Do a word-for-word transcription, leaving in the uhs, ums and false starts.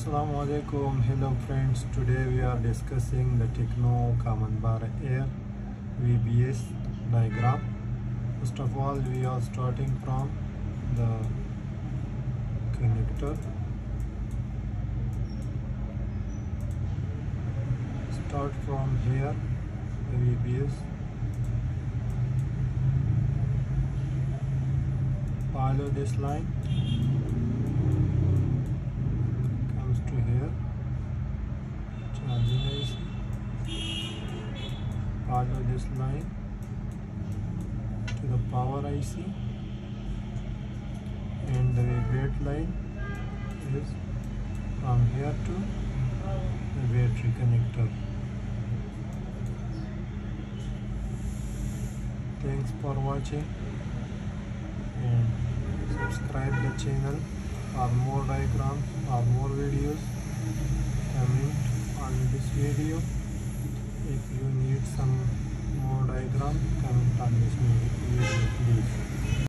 Assalamu alaikum. Hello friends, today we are discussing the Tecno common bar air V B S diagram. First of all, we are starting from the connector. Start from here, the V B S. Follow this line. To here, charging I C. Follow this line to the power I C, and the gate line is from here to the battery connector. Thanks for watching, and subscribe the channel for more diagrams or more videos. Comment on this video. If you need some more diagram, comment on this video please.